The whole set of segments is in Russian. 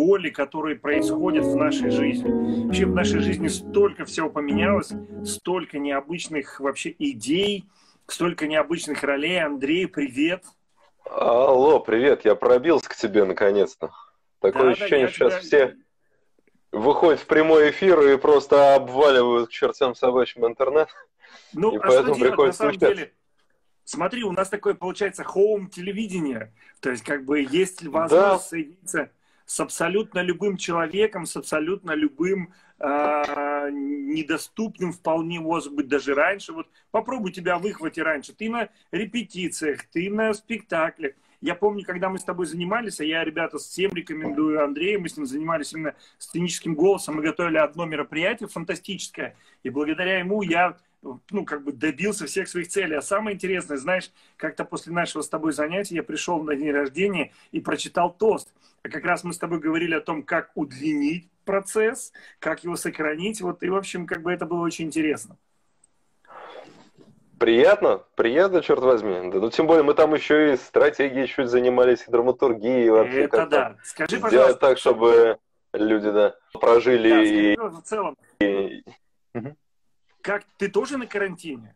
роли, которые происходят в нашей жизни. Вообще в нашей жизни столько всего поменялось, столько необычных вообще идей, столько необычных ролей. Андрей, привет. Алло, привет, я пробился к тебе наконец-то. Такое Да, ощущение, я что сейчас тебя... все выходят в прямой эфир и просто обваливают к чертям собачьим интернет, Ну, и а что поэтому делать на приходится самом включаться. деле? Смотри, у нас такое получается хоум-телевидение. То есть, как бы, есть Да, возможность соединиться с абсолютно любым человеком, с абсолютно любым недоступным вполне, может быть, даже раньше. Вот попробуй тебя выхватить раньше. Ты на репетициях, ты на спектаклях. Я помню, когда мы с тобой занимались, а я, ребята, всем рекомендую Андрея, мы с ним занимались именно сценическим голосом, мы готовили одно мероприятие фантастическое, и благодаря ему я как бы добился всех своих целей. А самое интересное, знаешь, как-то после нашего с тобой занятия я пришел на день рождения и прочитал тост. А как раз мы с тобой говорили о том, как удлинить процесс, как его сохранить. Вот, и, в общем, как бы это было очень интересно. приятно, приятно, черт возьми. Да, ну, тем более мы там еще и стратегией чуть занимались, и драматургией, и вообще Это как там да. Скажи, сделать пожалуйста, так, чтобы люди, да, да, скажи, прожили пожалуйста, в целом, и... Мгм. как ты тоже на карантине?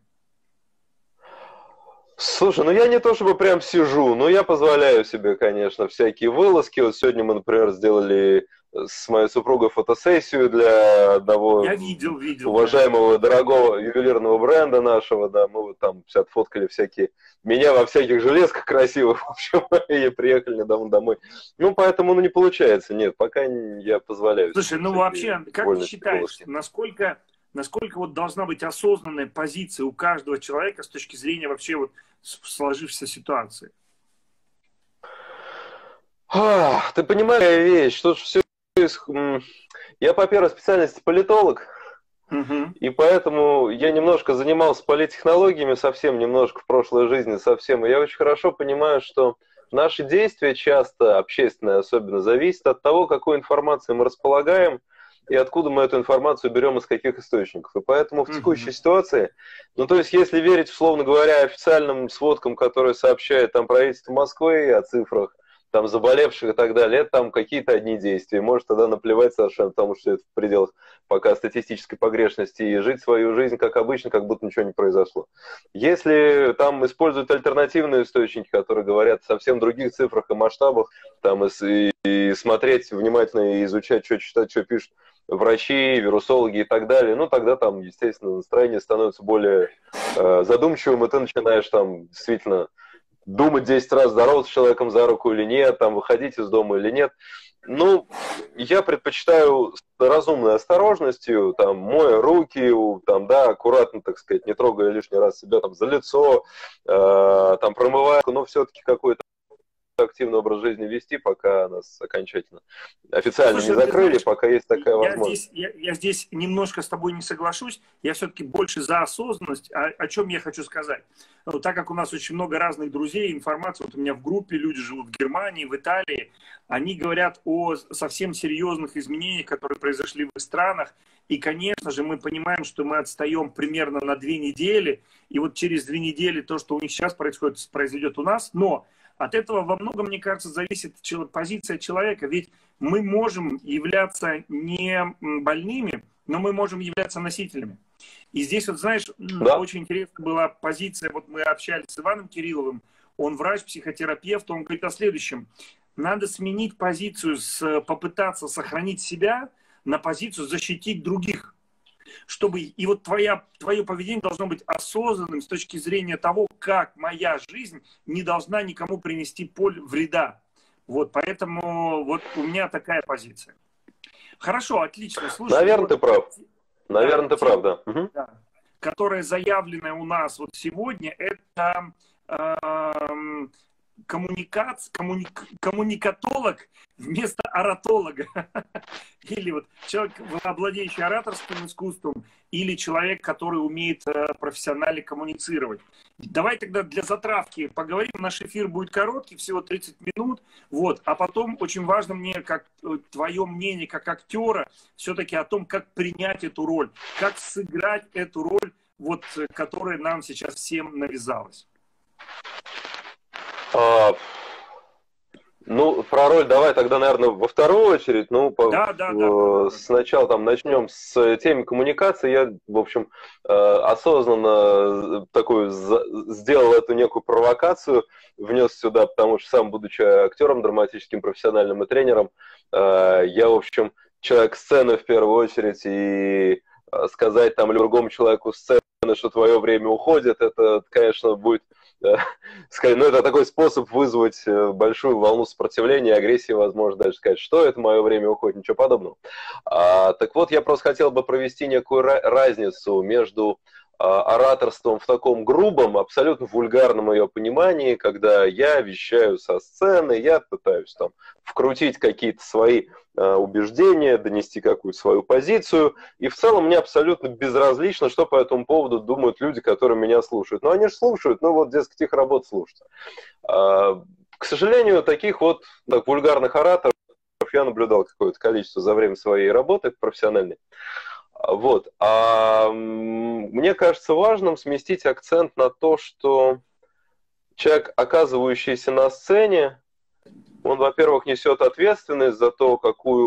Слушай, ну я не то чтобы прям сижу, но я позволяю себе, конечно, всякие вылазки. Вот сегодня мы, например, сделали с моей супругой фотосессию для одного Я видел, да. уважаемого, дорогого ювелирного бренда нашего, да, мы вот там все отфоткали всякие, меня во всяких железках красивых, в общем, и приехали недавно домой. Ну, поэтому, ну, не получается, нет, пока я позволяю Слушай, себе ну всякие вообще, как ты вольности, считаешь, вылазки. насколько вот должна быть осознанная позиция у каждого человека с точки зрения вообще вот сложившейся ситуации? Ты понимаешь, какая вещь, что все... Я по первой специальности политолог, Угу. и поэтому я немножко занимался политтехнологиями, совсем немножко в прошлой жизни, совсем. И я очень хорошо понимаю, что наши действия часто, общественные особенно, зависят от того, какой информацией мы располагаем и откуда мы эту информацию берем, из каких источников. И поэтому в текущей Угу. ситуации, ну то есть если верить, условно говоря, официальным сводкам, которые сообщает там правительство Москвы о цифрах, там заболевших и так далее, это там какие-то одни действия. Может тогда наплевать совершенно, потому что это в пределах пока статистической погрешности, и жить свою жизнь как обычно, как будто ничего не произошло. Если там используют альтернативные источники, которые говорят о совсем других цифрах и масштабах, там и смотреть внимательно, и изучать, что читать, что пишут врачи, вирусологи и так далее, ну тогда там, естественно, настроение становится более задумчивым, и ты начинаешь там действительно думать 10 раз, здороваться с человеком за руку или нет, там, выходить из дома или нет. Ну, я предпочитаю с разумной осторожностью, там, моя руки, там, да, аккуратно, так сказать, не трогая лишний раз себя там за лицо, там, промывая, но все-таки какой-то активный образ жизни вести, пока нас окончательно официально не Слушай, ну ты закрыли, знаешь, пока есть такая я возможность. здесь, я здесь немножко с тобой не соглашусь. Я все-таки больше за осознанность. О чем я хочу сказать? Ну, так как у нас очень много разных друзей, информации, вот у меня в группе люди живут в Германии, в Италии, они говорят о совсем серьезных изменениях, которые произошли в их странах. И, конечно же, мы понимаем, что мы отстаем примерно на 2 недели. И вот через 2 недели то, что у них сейчас происходит, произойдет у нас. Но от этого во многом, мне кажется, зависит позиция человека. Ведь мы можем являться не больными, но мы можем являться носителями. И здесь, вот знаешь, Да, очень интересная была позиция, вот мы общались с Иваном Кирилловым, он врач, психотерапевт, он говорит о следующем. Надо сменить позицию, попытаться сохранить себя на позицию защитить других. Чтобы, и вот твое поведение должно быть осознанным с точки зрения того, как моя жизнь не должна никому принести вреда. Вот, поэтому вот у меня такая позиция. Хорошо, отлично. Слушай, наверное, вот, ты прав. да, Наверное, ты тема, прав, да. Мгм. да, которая заявлена у нас вот сегодня, это эм, коммуникатолог вместо оратолога. Или вот человек, владеющий ораторским искусством, или человек, который умеет профессионально коммуницировать. Давай тогда для затравки поговорим. Наш эфир будет короткий, всего 30 минут. Вот. А потом очень важно мне, как твое мнение, как актера, все-таки о том, как принять эту роль, как сыграть эту роль, вот, которая нам сейчас всем навязалась. А, Ну, про роль давай тогда, наверное, во вторую очередь. Ну, сначала там начнем с темы коммуникации. Я, в общем, осознанно такую сделал эту некую провокацию, внес сюда, потому что сам, будучи актером драматическим, профессиональным и тренером, я, в общем, человек сцены в первую очередь, и сказать там другому человеку сцены, что твое время уходит, это, конечно, будет... Ну, это такой способ вызвать большую волну сопротивления, агрессии, возможно, даже сказать, что это мое время уходит, ничего подобного. Так вот, я просто хотел бы провести некую разницу между ораторством в таком грубом, абсолютно вульгарном ее понимании, когда я вещаю со сцены, я пытаюсь там вкрутить какие-то свои убеждения, донести какую-то свою позицию, и в целом мне абсолютно безразлично, что по этому поводу думают люди, которые меня слушают. Но они же слушают, ну вот, дескать, их работа слушать. К сожалению, таких вот так, вульгарных ораторов я наблюдал какое-то количество за время своей работы профессиональной. Вот. А мне кажется важным сместить акцент на то, что человек, оказывающийся на сцене, он, во-первых, несет ответственность за то,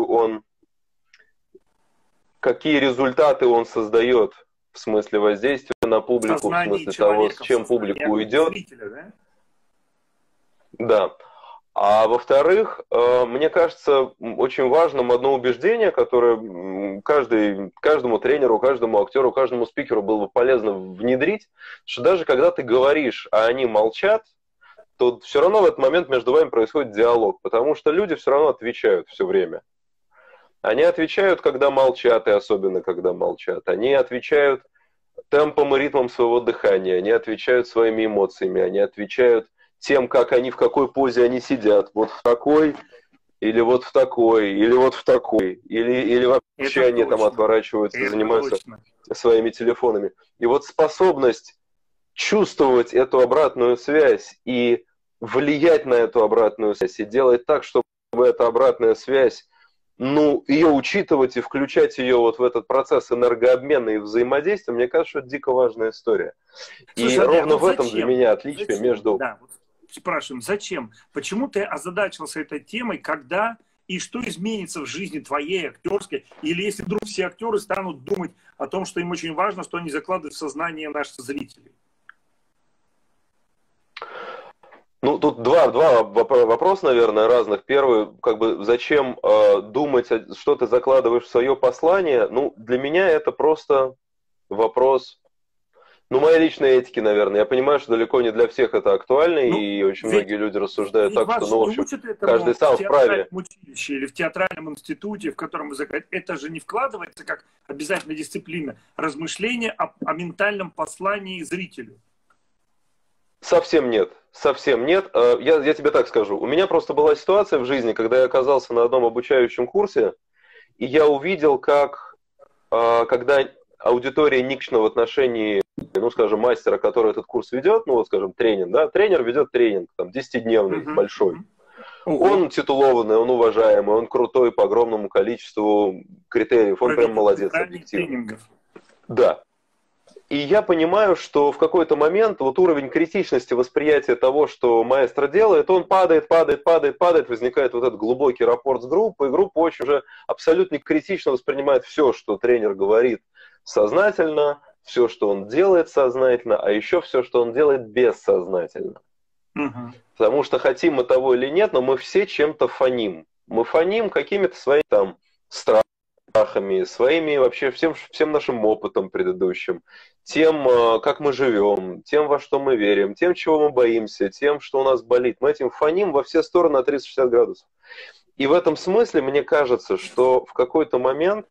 какие результаты он создает в смысле воздействия на публику, в смысле того, с чем публика уйдет. Зрителя, да? Да. А во-вторых, мне кажется очень важным одно убеждение, которое каждому тренеру, каждому актеру, каждому спикеру было бы полезно внедрить, что даже когда ты говоришь, а они молчат, то все равно в этот момент между вами происходит диалог, потому что люди все равно отвечают все время. Они отвечают, когда молчат, и особенно когда молчат. Они отвечают темпом и ритмом своего дыхания, они отвечают своими эмоциями, они отвечают тем, как они, в какой позе они сидят. Вот в такой, или вот в такой, или вот в такой. Или вообще они там отворачиваются и занимаются своими телефонами. И вот способность чувствовать эту обратную связь и влиять на эту обратную связь, и делать так, чтобы эта обратная связь, ну, ее учитывать и включать ее вот в этот процесс энергообмена и взаимодействия, мне кажется, что это дико важная история. Слушай, и ровно в этом для меня отличие между... Да, вот спрашиваем, зачем? Почему ты озадачился этой темой, когда и что изменится в жизни твоей актерской? Или если вдруг все актеры станут думать о том, что им очень важно, что они закладывают в сознание наших зрителей? Ну, тут два вопроса, наверное, разных. Первый, как бы, зачем думать, что ты закладываешь в свое послание? Ну, для меня это просто вопрос, ну, моей личной этики, наверное. Я понимаю, что далеко не для всех это актуально, и очень многие люди рассуждают так, что, ну, в общем, каждый сам вправе. В училище или в театральном институте, в котором вы заходите, это же не вкладывается как обязательная дисциплина размышления о ментальном послании зрителю. Совсем нет. Совсем нет. Я тебе так скажу. У меня просто была ситуация в жизни, когда я оказался на одном обучающем курсе, и я увидел, как, когда аудитория никчна в отношении, ну, скажем, мастера, который этот курс ведет, ну, вот, скажем, тренинг, да, тренер ведет тренинг, там, 10-дневный, большой. Он титулованный, он уважаемый, он крутой по огромному количеству критериев, он прям молодец, объективно. Да. И я понимаю, что в какой-то момент вот уровень критичности восприятия того, что маэстро делает, он падает, возникает вот этот глубокий рапорт с группой, и группа очень уже абсолютно критично воспринимает все, что тренер говорит сознательно, все, что он делает сознательно, а еще все, что он делает бессознательно. Потому что хотим мы того или нет, но мы все чем-то фоним. Мы фоним какими-то своими там страхами, своими вообще всем нашим опытом предыдущим, тем, как мы живем, тем, во что мы верим, тем, чего мы боимся, тем, что у нас болит. Мы этим фоним во все стороны на 360 градусов. И в этом смысле мне кажется, что в какой-то момент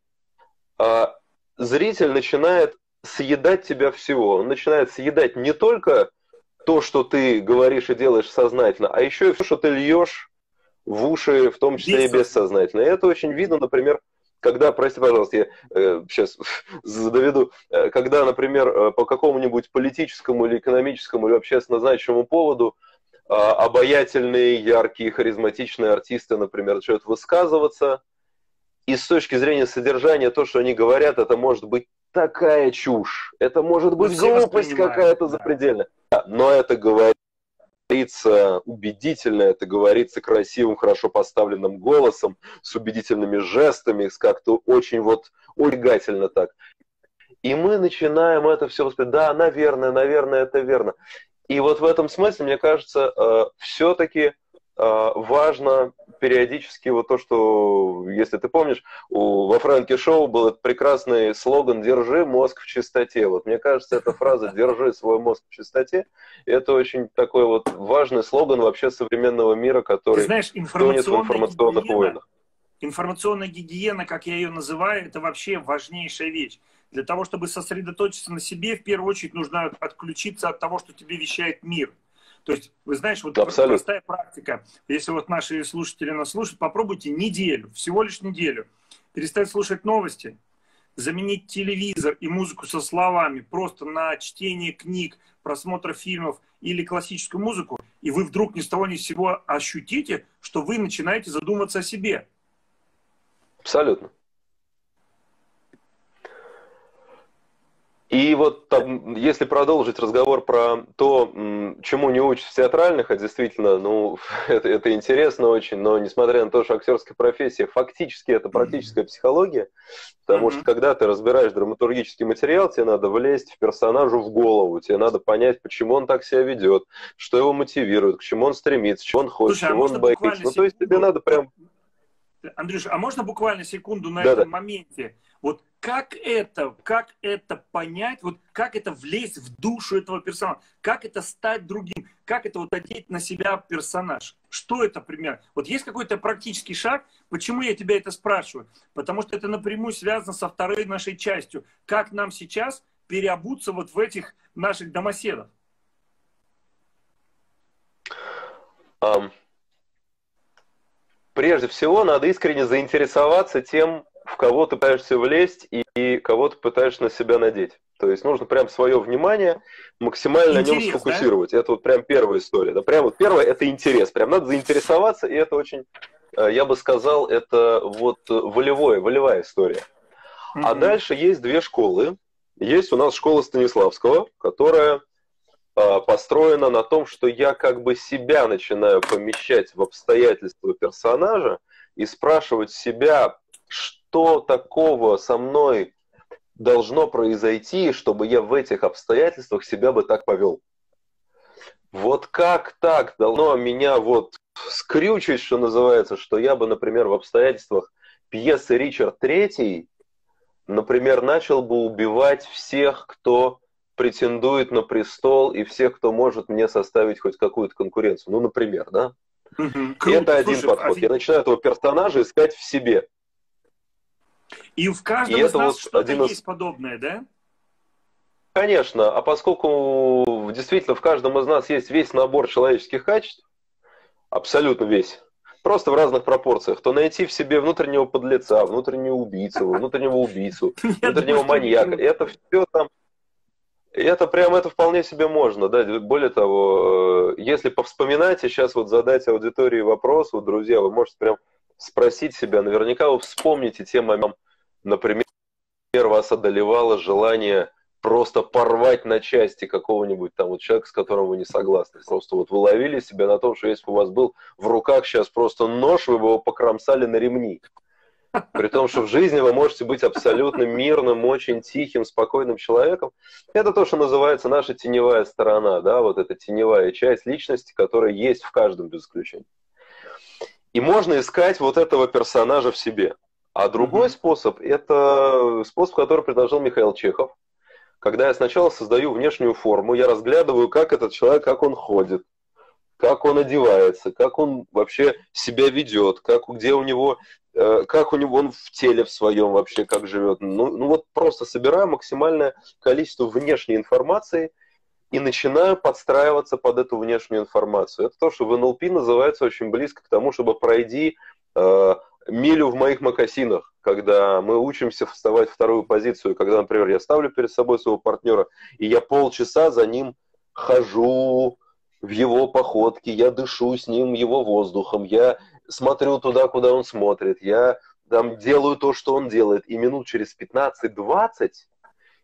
зритель начинает съедать тебя всего. Он начинает съедать не только то, что ты говоришь и делаешь сознательно, а еще и все, что ты льешь в уши, в том числе и бессознательно. И это очень видно, например, когда, прости, пожалуйста, я сейчас доведу, когда, например, по какому-нибудь политическому или экономическому или общественно значимому поводу обаятельные, яркие, харизматичные артисты, например, начинают высказываться, и с точки зрения содержания то, что они говорят, это может быть такая чушь, это может быть глупость какая-то запредельная, но это говорит говорится убедительно, это говорится красивым, хорошо поставленным голосом, с убедительными жестами, с как-то очень вот увлекательно так. И мы начинаем это все воспринимать. Да, наверное, это верно. И вот в этом смысле, мне кажется, все-таки важно периодически вот то, что, если ты помнишь, во Фрэнки Шоу был этот прекрасный слоган «Держи мозг в чистоте». Вот мне кажется, эта фраза «Держи свой мозг в чистоте» — это очень такой вот важный слоган вообще современного мира, который тонет в информационных войнах. Информационная гигиена, как я ее называю, это вообще важнейшая вещь. Для того, чтобы сосредоточиться на себе, в первую очередь нужно отключиться от того, что тебе вещает мир. То есть, вы знаете, вот простая практика. Если вот наши слушатели нас слушают, попробуйте неделю, всего лишь неделю, перестать слушать новости, заменить телевизор и музыку со словами просто на чтение книг, просмотр фильмов или классическую музыку, и вы вдруг ни с того ни с сего ощутите, что вы начинаете задумываться о себе. Абсолютно. И вот там, если продолжить разговор про то, чему не учат в театральных, а действительно, ну, это интересно очень, но несмотря на то, что актерская профессия, фактически это практическая психология, потому что когда ты разбираешь драматургический материал, тебе надо влезть в персонажу в голову, тебе надо понять, почему он так себя ведет, что его мотивирует, к чему он стремится, чего он хочет, чего он боится. Ну, то есть тебе надо прям... Андрюша, а можно буквально секунду на этом моменте? Вот как это понять, вот как это влезть в душу этого персонажа, как это стать другим, как это вот одеть на себя персонаж? Что это примерно? Вот есть какой-то практический шаг? Почему я тебя это спрашиваю? Потому что это напрямую связано со второй нашей частью. Как нам сейчас переобуться вот в этих наших домоседов? Прежде всего, надо искренне заинтересоваться тем, в кого ты пытаешься влезть и кого ты пытаешься на себя надеть. То есть нужно прям свое внимание максимально на нем сфокусировать. Да? Это вот прям первая история. Да? Прям вот первое — это интерес. Прям надо заинтересоваться, и это очень, я бы сказал, это вот волевая история. А дальше есть две школы. Есть у нас школа Станиславского, которая построена на том, что я как бы себя начинаю помещать в обстоятельства персонажа и спрашивать себя, что такого со мной должно произойти, чтобы я в этих обстоятельствах себя бы так повел. Вот как так должно меня вот скрючить, что называется, что я бы, например, в обстоятельствах пьесы «Ричард III», например, начал бы убивать всех, кто претендует на престол, и всех, кто может мне составить хоть какую-то конкуренцию. Ну, например, да? Это один подход. Я начинаю этого персонажа искать в себе. И в каждом из нас что-то есть подобное, да? Конечно. А поскольку действительно в каждом из нас есть весь набор человеческих качеств, абсолютно весь, просто в разных пропорциях, то найти в себе внутреннего подлеца, внутреннего убийцу, внутреннего маньяка, это все там... Это вполне себе можно, да. Более того, если повспоминать и сейчас вот задать аудитории вопрос, вот, друзья, вы можете прям спросить себя, наверняка вы вспомните те моменты, например, вас одолевало желание просто порвать на части какого-нибудь там вот человека, с которым вы не согласны. Просто вот вы ловили себя на том, что если бы у вас был в руках сейчас просто нож, вы бы его покромсали на ремни. При том, что в жизни вы можете быть абсолютно мирным, очень тихим, спокойным человеком. Это то, что называется наша теневая сторона, да, вот эта теневая часть личности, которая есть в каждом без исключения. И можно искать вот этого персонажа в себе. А другой способ, это способ, который предложил Михаил Чехов. Когда я сначала создаю внешнюю форму, я разглядываю, как этот человек, как он ходит, как он одевается, как он вообще себя ведет, где у него, как у него он в теле в своем вообще, как живет. Ну вот просто собираю максимальное количество внешней информации и начинаю подстраиваться под эту внешнюю информацию. Это то, что в НЛП называется очень близко к тому, чтобы пройди милю в моих мокасинах, когда мы учимся вставать в вторую позицию, когда, например, я ставлю перед собой своего партнера, и я полчаса за ним хожу в его походке, я дышу с ним его воздухом, я смотрю туда, куда он смотрит, я там делаю то, что он делает, и минут через 15-20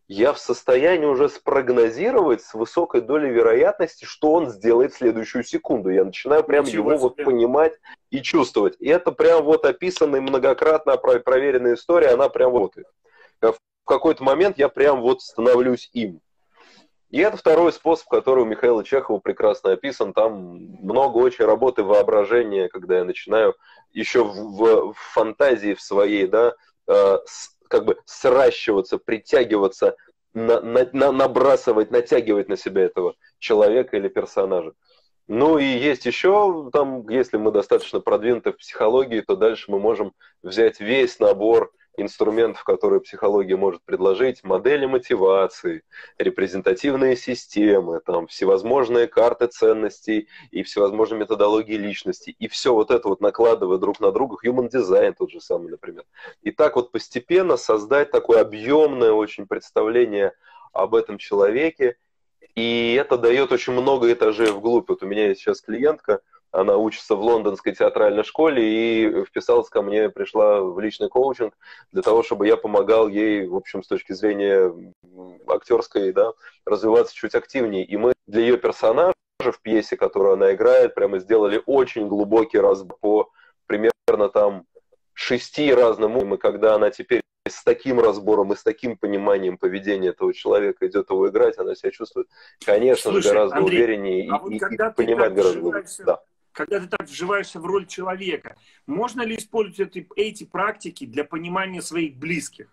я в состоянии уже спрогнозировать с высокой долей вероятности, что он сделает в следующую секунду. Я начинаю прям его вот понимать и чувствовать. И это прям вот описанная многократно проверенная история, она прям работает. В какой-то момент я прям вот становлюсь им. И это второй способ, который у Михаила Чехова прекрасно описан. Там много очень работы воображения, когда я начинаю еще в фантазии в своей, да, как бы сращиваться, притягиваться, набрасывать, натягивать на себя этого человека или персонажа. Ну и есть еще, там, если мы достаточно продвинуты в психологии, то дальше мы можем взять весь набор инструментов, которые психология может предложить, модели мотивации, репрезентативные системы, там, всевозможные карты ценностей и всевозможные методологии личности. И все вот это вот накладывая друг на друга, human design тот же самый, например. И так вот постепенно создать такое объемное очень представление об этом человеке. И это дает очень много этажей вглубь. Вот у меня есть сейчас клиентка, она учится в лондонской театральной школе и вписалась ко мне, пришла в личный коучинг для того, чтобы я помогал ей, в общем, с точки зрения актерской, да, развиваться чуть активнее. И мы для ее персонажа в пьесе, которую она играет, прямо сделали очень глубокий разбор по примерно там 6 разным уровням. И когда она теперь с таким разбором и с таким пониманием поведения этого человека идет его играть, она себя чувствует, конечно же, гораздо Андрей, увереннее и понимает гораздо лучше. Да. Когда ты так вживаешься в роль человека, можно ли использовать эти практики для понимания своих близких?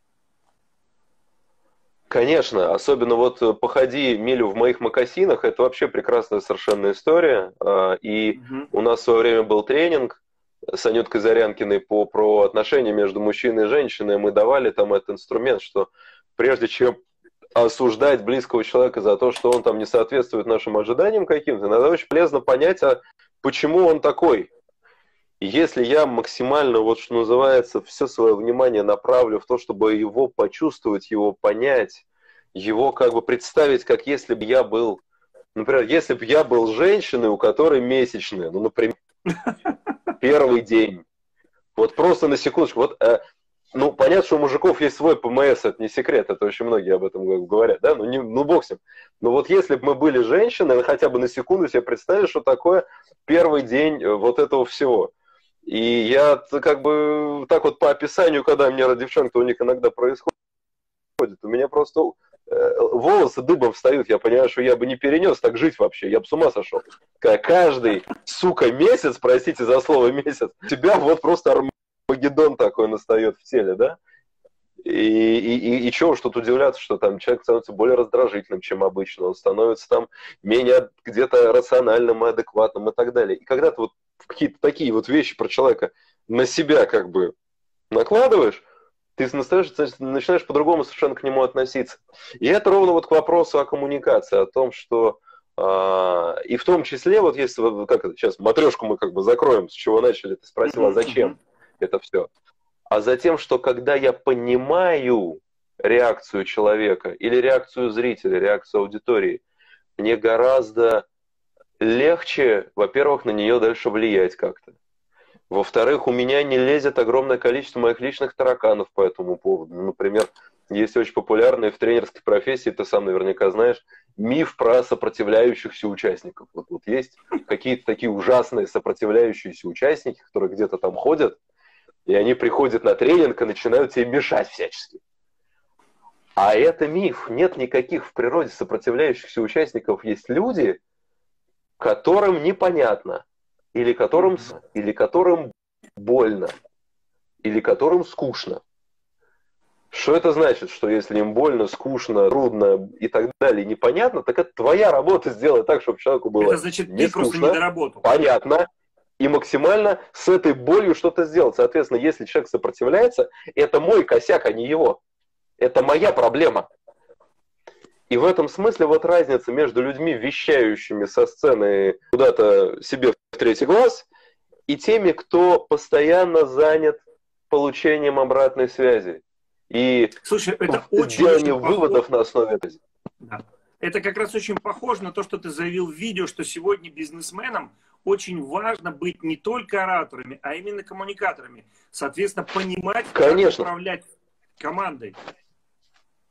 Конечно, особенно вот «Походи милю в моих мокасинах» — это вообще прекрасная совершенно история. И у нас в свое время был тренинг с Анюткой Зарянкиной про отношения между мужчиной и женщиной. Мы давали там этот инструмент, что прежде чем осуждать близкого человека за то, что он там не соответствует нашим ожиданиям каким-то, надо очень полезно понять, почему он такой. И если я максимально, вот что называется, все свое внимание направлю в то, чтобы его почувствовать, его понять, его как бы представить, как если бы я был, например, если бы я был женщиной, у которой месячные, ну, например, первый день. Вот просто на секундочку, вот, ну, понятно, что у мужиков есть свой ПМС, это не секрет, это очень многие об этом говорят, да, ну бог с ним. Но вот если бы мы были женщины, хотя бы на секунду себе представили, что такое первый день вот этого всего. И я как бы так вот по описанию, когда мне девчонки у них иногда происходит, у меня просто волосы дыбом встают, я понимаю, что я бы не перенес так жить вообще, я бы с ума сошел. Каждый, сука, месяц, простите за слово месяц, у тебя вот просто Армагеддон такой настает в теле, да? И чего уж тут удивляться, что там человек становится более раздражительным, чем обычно, он становится там менее где-то рациональным и адекватным и так далее. И когда ты вот какие-то такие вот вещи про человека на себя как бы накладываешь, ты начинаешь по-другому совершенно к нему относиться. И это ровно вот к вопросу о коммуникации, о том, что и в том числе, вот если, как это, сейчас матрешку мы как бы закроем, с чего начали, ты спросила, зачем это все. А затем, что когда я понимаю реакцию человека или реакцию зрителя, реакцию аудитории, мне гораздо легче, во-первых, на нее дальше влиять как-то. Во-вторых, у меня не лезет огромное количество моих личных тараканов по этому поводу. Например, есть очень популярный в тренерской профессии, ты сам наверняка знаешь, миф про сопротивляющихся участников. Вот есть какие-то такие ужасные сопротивляющиеся участники, которые где-то там ходят, и они приходят на тренинг и начинают тебе мешать всячески. А это миф. Нет никаких в природе сопротивляющихся участников. Есть люди, которым непонятно, или которым больно, или которым скучно. Что это значит? Что если им больно, скучно, трудно и так далее, непонятно, так это твоя работа сделать так, чтобы человеку было это значит, не ты скучно, просто не доработал. Понятно, и максимально с этой болью что-то сделать. Соответственно, если человек сопротивляется, это мой косяк, а не его. Это моя проблема. И в этом смысле вот разница между людьми, вещающими со сцены куда-то себе в третий глаз, и теми, кто постоянно занят получением обратной связи. И слушай, это делание выводов на основе этого. Да. Это как раз очень похоже на то, что ты заявил в видео, что сегодня бизнесменам очень важно быть не только ораторами, а именно коммуникаторами. Соответственно, понимать, как управлять командой.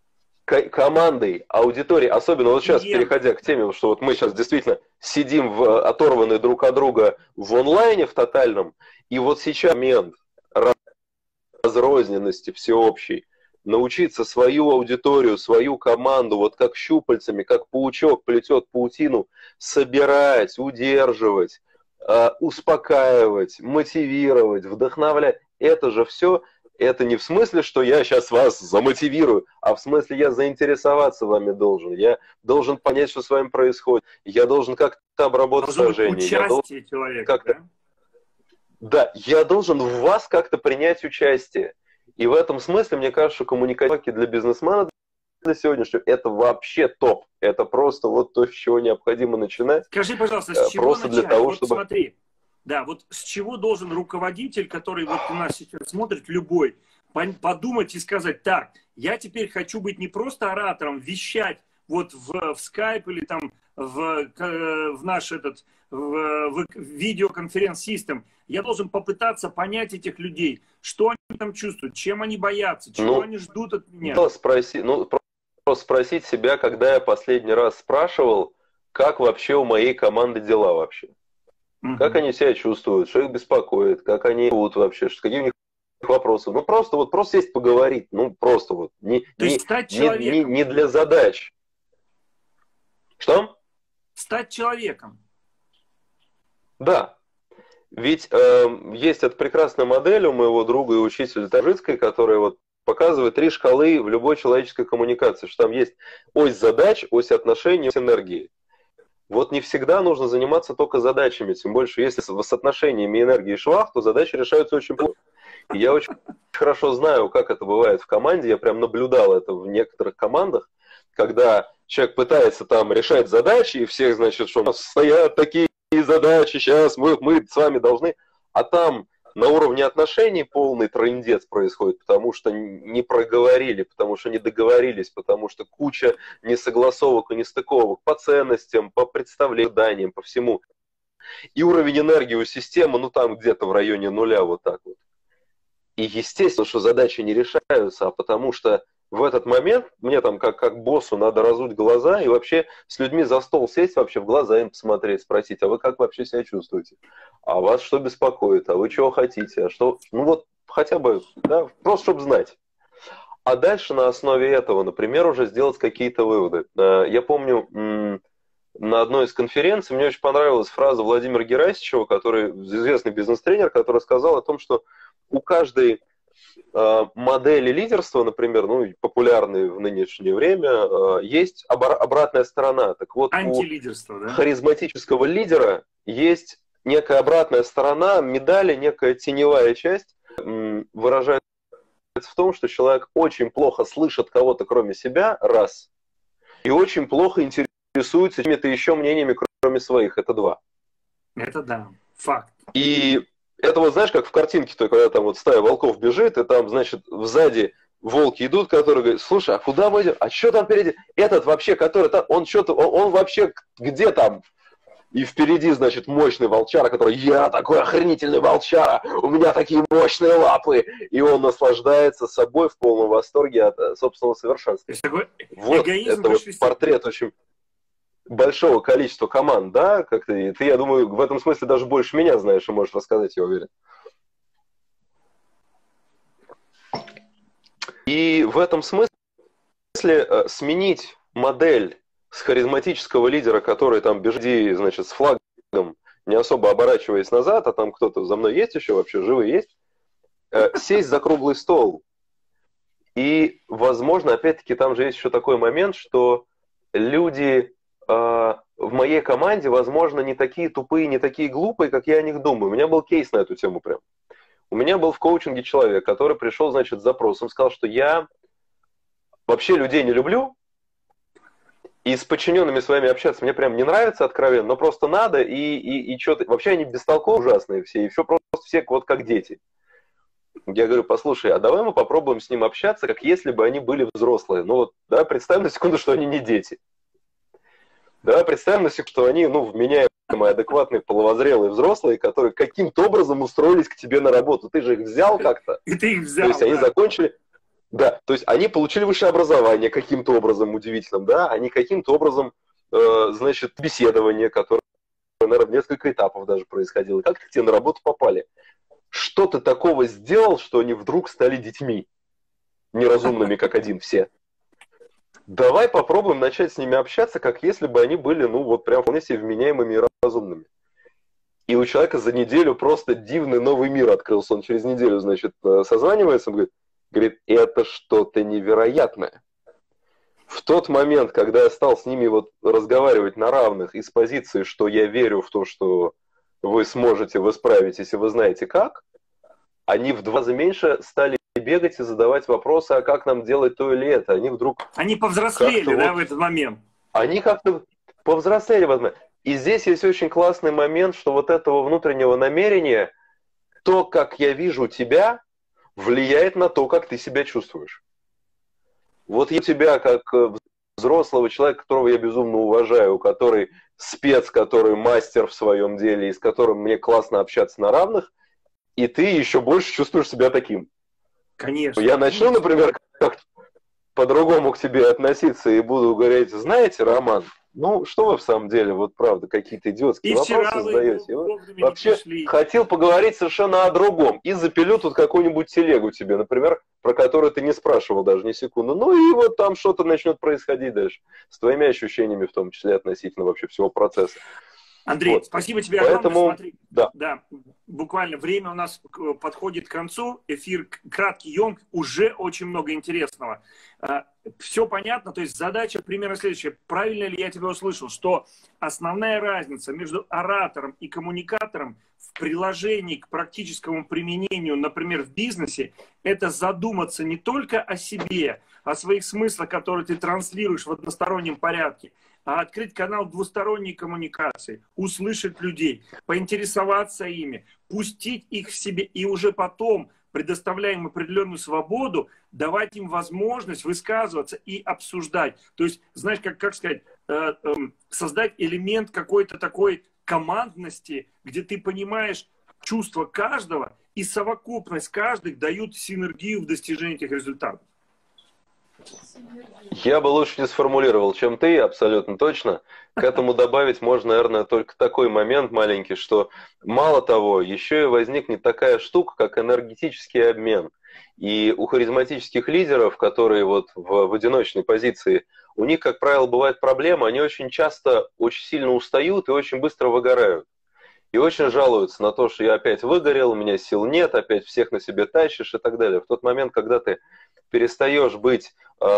командой, аудиторией, особенно вот сейчас, переходя к теме, что вот мы сейчас действительно сидим оторванные друг от друга в онлайне, в тотальном, и вот сейчас момент разрозненности всеобщей, научиться свою аудиторию, свою команду, вот как щупальцами, как паучок плетет паутину, собирать, удерживать, успокаивать, мотивировать, вдохновлять, это же все. Это не в смысле, что я сейчас вас замотивирую, а в смысле я заинтересоваться вами должен. Я должен понять, что с вами происходит. Я должен как-то обработать сражение. Участие человека, да, я должен в вас как-то принять участие. И в этом смысле, мне кажется, что коммуникации для бизнесмена для сегодняшнего это вообще топ. Это просто вот то, с чего необходимо начинать. Скажи, пожалуйста, с чего просто начать? Для того, вот чтобы... смотри. Да, вот с чего должен руководитель, который вот у нас сейчас смотрит, любой, подумать и сказать, так, я теперь хочу быть не просто оратором, вещать вот в Skype или там в наш в видеоконференц-систем. Я должен попытаться понять этих людей, что они там чувствуют, чем они боятся, чего они ждут от меня. Просто спросить себя, когда я последний раз спрашивал, как вообще у моей команды дела вообще. Как они себя чувствуют, что их беспокоит, как они живут вообще, какие у них вопросы. Ну, просто сесть поговорить. Ну, просто вот. Не для задач. Что? Стать человеком. Да. Ведь есть эта прекрасная модель у моего друга и учителя Таджицкой, которая вот показывает 3 шкалы в любой человеческой коммуникации, что там есть ось задач, ось отношений, ось энергии. Вот не всегда нужно заниматься только задачами, тем больше, если с соотношениями энергии и швах, то задачи решаются очень плохо. И я очень хорошо знаю, как это бывает в команде, я прям наблюдал это в некоторых командах, когда человек пытается там решать задачи, и всех, значит, что у нас стоят такие задачи, сейчас мы с вами должны, а там на уровне отношений полный трындец происходит, потому что не проговорили, потому что не договорились, потому что куча несогласовок и нестыковок по ценностям, по представлениям, по всему. И уровень энергии у системы, ну там где-то в районе 0, вот так вот. И естественно, что задачи не решаются, а потому что в этот момент мне там как боссу надо разуть глаза и вообще с людьми за стол сесть, вообще в глаза им посмотреть, спросить, а вы как вообще себя чувствуете? А вас что беспокоит? А вы чего хотите? А что? Ну вот хотя бы, да, просто чтобы знать. А дальше на основе этого, например, уже сделать какие-то выводы. Я помню, на одной из конференций мне очень понравилась фраза Владимира Герасичева, который известный бизнес-тренер, который сказал о том, что у каждой модели лидерства, например, ну, популярные в нынешнее время, есть обратная сторона. Так вот, антилидерство, да? Харизматического лидера есть некая обратная сторона медали, некая теневая часть, выражается в том, что человек очень плохо слышит кого-то кроме себя, раз, и очень плохо интересуется какими-то еще мнениями, кроме своих, это 2. Это да, факт. И это вот знаешь, как в картинке-то, когда там вот стая волков бежит, и там, значит, сзади волки идут, которые говорят, слушай, а куда мы идем? А что там впереди? Этот вообще, который там, он вообще где там? И впереди, значит, мощный волчара, который, я такой охренительный волчара, у меня такие мощные лапы. И он наслаждается собой в полном восторге от собственного совершенства. Вот это вот портрет очень большого количества команд, да, как ты, я думаю, в этом смысле даже больше меня знаешь и можешь рассказать, я уверен. И в этом смысле сменить модель с харизматического лидера, который там бежит, значит, с флагом, не особо оборачиваясь назад, а там кто-то за мной есть еще вообще, живые есть, сесть за круглый стол. И, возможно, опять-таки, там же есть еще такой момент, что люди в моей команде, возможно, не такие тупые, не такие глупые, как я о них думаю. У меня был кейс на эту тему прям. У меня был в коучинге человек, который пришел, значит, с запросом, сказал, что я вообще людей не люблю, и с подчиненными своими общаться мне прям не нравится откровенно, но просто надо, и что-то... Вообще они бестолковые ужасные все, и все просто все вот как дети. Я говорю, послушай, а давай мы попробуем с ним общаться, как если бы они были взрослые. Ну вот, да, представим на секунду, что они не дети. Давай представим на секунду, что они, ну, вменяемые, адекватные, половозрелые взрослые, которые каким-то образом устроились к тебе на работу. Ты же их взял как-то. И ты их взял. То есть они закончили... Да, то есть они получили высшее образование каким-то образом удивительным, да, они каким-то образом, значит, беседование, которое, наверное, в несколько этапов даже происходило. Как к тебе на работу попали? Что ты такого сделал, что они вдруг стали детьми, неразумными, как один все? Давай попробуем начать с ними общаться, как если бы они были, ну, вот прям вполне себе вменяемыми и разумными. И у человека за неделю просто дивный новый мир открылся. Он через неделю, значит, созванивается, он говорит, это что-то невероятное. В тот момент, когда я стал с ними вот разговаривать на равных из позиции, что я верю в то, что вы сможете, вы справитесь, и вы знаете как, они в 2 раза меньше стали бегать и задавать вопросы, а как нам делать то или это. Они вдруг... Они повзрослели, да, в этот момент? Они как-то повзрослели в этот момент. И здесь есть очень классный момент, что вот этого внутреннего намерения, то, как я вижу тебя, влияет на то, как ты себя чувствуешь. Вот я тебя, как взрослого человека, которого я безумно уважаю, который спец, который мастер в своем деле, и с которым мне классно общаться на равных, и ты еще больше чувствуешь себя таким. Конечно. Я начну, например, как-то по-другому к тебе относиться и буду говорить, знаете, Роман, ну, что вы в самом деле, вот правда, какие-то идиотские вопросы задаете. Вообще хотел поговорить совершенно о другом. И запилю тут какую-нибудь телегу тебе, например, про которую ты не спрашивал даже ни секунды. Ну и вот там что-то начнет происходить дальше. С твоими ощущениями, в том числе, относительно вообще всего процесса. Андрей, вот. Спасибо тебе огромное. Смотри, да, буквально время у нас подходит к концу. Эфир краткий, емкий, уже очень много интересного. Все понятно, то есть задача примерно следующая. Правильно ли я тебя услышал, что основная разница между оратором и коммуникатором в приложении к практическому применению, например, в бизнесе, это задуматься не только о себе, о своих смыслах, которые ты транслируешь в одностороннем порядке, а открыть канал двусторонней коммуникации, услышать людей, поинтересоваться ими, пустить их в себе и уже потом, предоставляя им определенную свободу, давать им возможность высказываться и обсуждать. То есть, знаешь, как сказать, создать элемент какой-то такой командности, где ты понимаешь чувства каждого, и совокупность каждых дают синергию в достижении этих результатов. Я бы лучше не сформулировал, чем ты, абсолютно точно. К этому добавить можно, наверное, только такой момент маленький, что мало того, еще и возникнет такая штука, как энергетический обмен. И у харизматических лидеров, которые вот в одиночной позиции, у них, как правило, бывает проблема, они очень часто очень сильно устают и очень быстро выгорают. И очень жалуются на то, что я опять выгорел, у меня сил нет, опять всех на себе тащишь и так далее. В тот момент, когда ты перестаешь быть,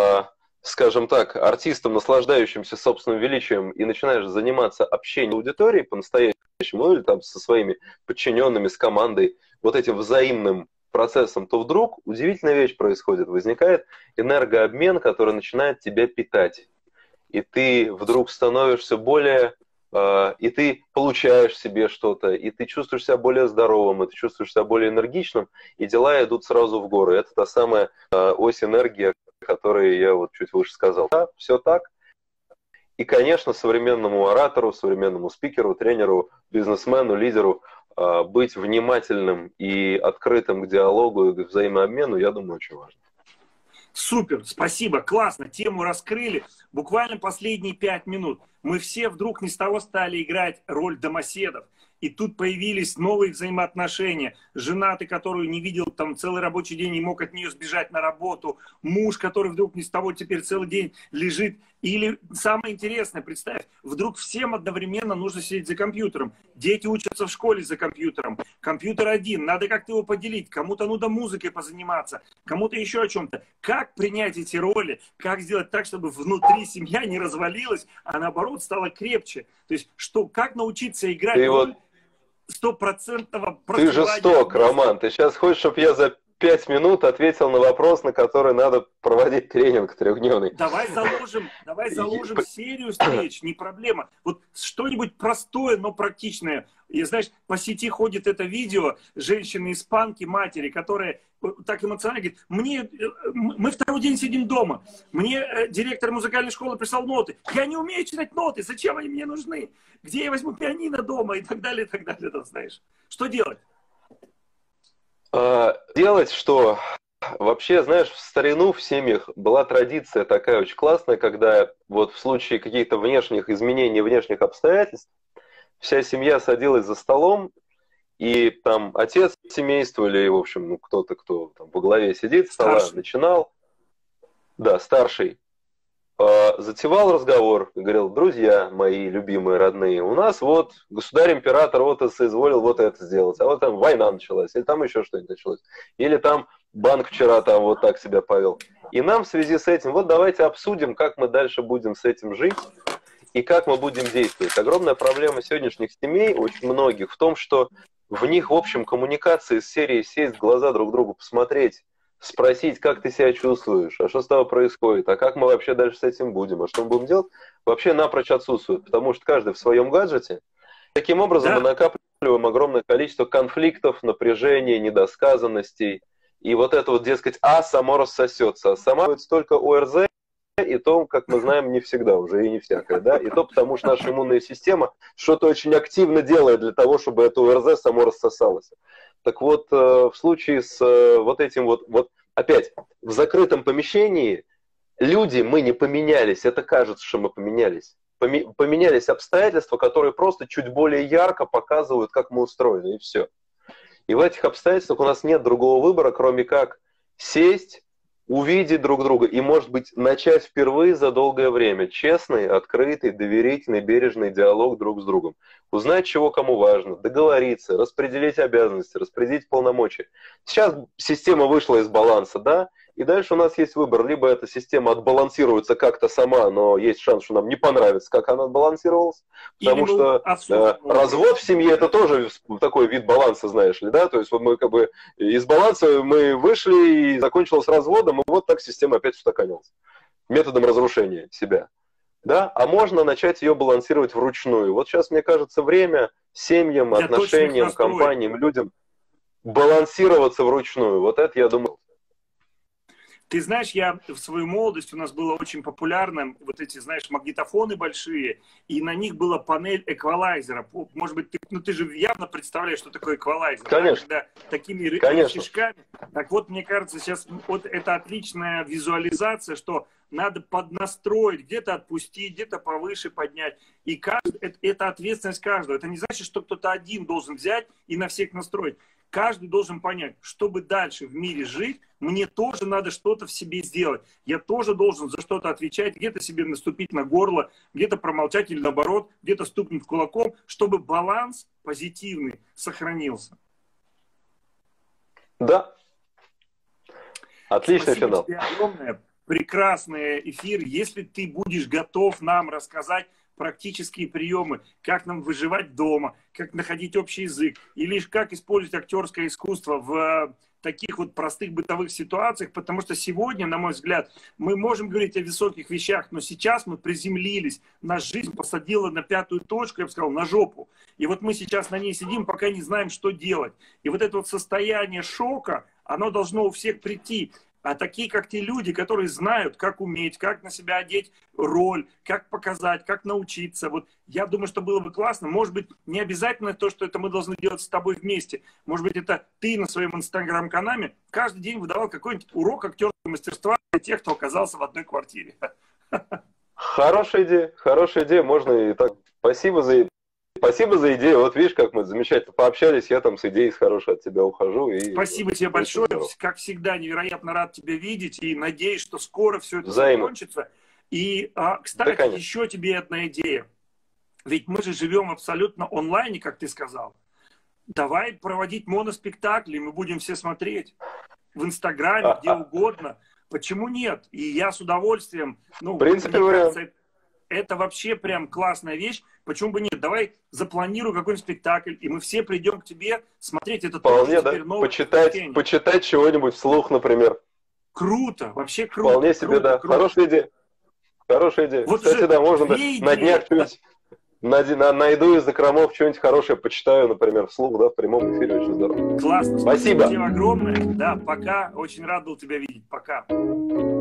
скажем так, артистом, наслаждающимся собственным величием, и начинаешь заниматься общением аудитории по-настоящему, или там со своими подчиненными, с командой, вот этим взаимным процессом, то вдруг удивительная вещь происходит. Возникает энергообмен, который начинает тебя питать. И ты вдруг становишься более... и ты получаешь себе что-то, и ты чувствуешь себя более здоровым, и ты чувствуешь себя более энергичным, и дела идут сразу в горы. Это та самая ось энергии, о которой я вот чуть выше сказал. Да, все так. И, конечно, современному оратору, современному спикеру, тренеру, бизнесмену, лидеру быть внимательным и открытым к диалогу и к взаимообмену, я думаю, очень важно. Супер, спасибо, классно, тему раскрыли. Буквально последние 5 минут. Мы все вдруг ни с того стали играть роль домоседов. И тут появились новые взаимоотношения. Жена, ты которую не видел там целый рабочий день и мог от нее сбежать на работу. Муж, который вдруг ни с того теперь целый день лежит. Или самое интересное, представь, вдруг всем одновременно нужно сидеть за компьютером. Дети учатся в школе за компьютером. Компьютер один, надо как-то его поделить. Кому-то нужно музыкой позаниматься, кому-то еще о чем-то. Как принять эти роли? Как сделать так, чтобы внутри семья не развалилась, а наоборот стала крепче? То есть, что, как научиться играть роль стопроцентного проживания? Ты жесток, Роман. Ты сейчас хочешь, чтобы я за 5 минут ответил на вопрос, на который надо проводить тренинг трехдневный. Давай заложим серию встреч, не проблема. Вот что-нибудь простое, но практичное. И знаешь, по сети ходит это видео женщины-испанки, матери, которые так эмоционально говорят, мы второй день сидим дома, мне директор музыкальной школы прислал ноты, я не умею читать ноты, зачем они мне нужны? Где я возьму пианино дома? И так далее, и так далее, знаешь. Что делать? Делать что? Вообще, знаешь, в старину в семьях была традиция такая очень классная, когда вот в случае каких-то внешних изменений, внешних обстоятельств, вся семья садилась за столом, и там отец семейства или, в общем, ну, кто-то, кто там во главе сидит, стола Старший. начинал, да, старший, затевал разговор и говорил: друзья мои любимые, родные, у нас вот государь-император вот соизволил вот это сделать, а вот там война началась, или там еще что-нибудь началось, или там банк вчера там вот так себя повел. И нам в связи с этим, вот давайте обсудим, как мы дальше будем с этим жить и как мы будем действовать. Огромная проблема сегодняшних семей, очень многих, в том, что в них, в общем, коммуникации из серии сесть в глаза друг другу, посмотреть, спросить, как ты себя чувствуешь, а что с тобой происходит, а как мы вообще дальше с этим будем, а что мы будем делать, вообще напрочь отсутствует, потому что каждый в своем гаджете. Таким образом, мы накапливаем огромное количество конфликтов, напряжения, недосказанностей, и вот это вот, дескать, само рассосется, а сама будет только ОРЗ, и то, как мы знаем, не всегда уже, и не всякое, да, и то потому, что наша иммунная система что-то очень активно делает для того, чтобы это ОРЗ само рассосалось. Так вот, в случае с вот этим вот опять, в закрытом помещении люди, мы не поменялись, это кажется, что мы поменялись. Поменялись обстоятельства, которые просто чуть более ярко показывают, как мы устроены, и все. И в этих обстоятельствах у нас нет другого выбора, кроме как сесть, увидеть друг друга и, может быть, начать впервые за долгое время честный, открытый, доверительный, бережный диалог друг с другом. Узнать, чего кому важно, договориться, распределить обязанности, распределить полномочия. Сейчас система вышла из баланса, да, и дальше у нас есть выбор. Либо эта система отбалансируется как-то сама, но есть шанс, что нам не понравится, как она отбалансировалась. Потому что развод в семье — это тоже такой вид баланса, знаешь ли, да? То есть вот мы как бы из баланса мы вышли и закончилось разводом, и вот так система опять устаканилась. Методом разрушения себя. Да? А можно начать ее балансировать вручную. Вот сейчас, мне кажется, время семьям, отношениям, компаниям, людям балансироваться вручную. Вот это, я думаю. Ты знаешь, я в свою молодость, у нас было очень популярно вот эти, знаешь, магнитофоны большие, и на них была панель эквалайзера. Может быть, ты же явно представляешь, что такое эквалайзер. Конечно. Да? Когда такими рычажками. Так вот, мне кажется, сейчас вот это отличная визуализация, что надо поднастроить, где-то отпустить, где-то повыше поднять. И это ответственность каждого. Это не значит, что кто-то один должен взять и на всех настроить. Каждый должен понять, чтобы дальше в мире жить, мне тоже надо что-то в себе сделать. Я тоже должен за что-то отвечать, где-то себе наступить на горло, где-то промолчать или наоборот, где-то стукнуть кулаком, чтобы баланс позитивный сохранился. Да. Отличный Спасибо финал. тебе огромное. Прекрасный эфир. Если ты будешь готов нам рассказать практические приемы, как нам выживать дома, как находить общий язык, или как использовать актерское искусство в таких вот простых бытовых ситуациях, потому что сегодня, на мой взгляд, мы можем говорить о высоких вещах, но сейчас мы приземлились, наша жизнь посадила на пятую точку, я бы сказал, на жопу. И вот мы сейчас на ней сидим, пока не знаем, что делать. И вот это вот состояние шока, оно должно у всех прийти. А такие, как те люди, которые знают, как уметь, как на себя одеть роль, как показать, как научиться. Вот я думаю, что было бы классно. Может быть, не обязательно то, что это мы должны делать с тобой вместе. Может быть, это ты на своем инстаграм-канале каждый день выдавал какой-нибудь урок актерского мастерства для тех, кто оказался в одной квартире. Хорошая идея. Можно и так. Спасибо за идею. Вот видишь, как мы замечательно пообщались. Я там с идеей хорошей от тебя ухожу. И спасибо тебе большое. Как всегда, невероятно рад тебя видеть. И надеюсь, что скоро все это закончится. И, кстати, еще тебе одна идея. Ведь мы же живем абсолютно онлайне, как ты сказал. Давай проводить моноспектакли. Мы будем все смотреть в Инстаграме, где угодно. Почему нет? И я с удовольствием... В принципе, вариант. Это вообще прям классная вещь. Почему бы нет? Давай запланируй какой-нибудь спектакль, и мы все придем к тебе смотреть это. Вполне, да. Почитать чего-нибудь вслух, например. Круто, вообще круто. Вполне себе, да. Круто. Хорошая идея. Вот кстати, да, можно на днях что-нибудь найду из закромов что-нибудь хорошее, почитаю, например, вслух, да, в прямом эфире. Очень здорово. Классно. Спасибо тебе огромное. Да, пока. Очень рад был тебя видеть. Пока.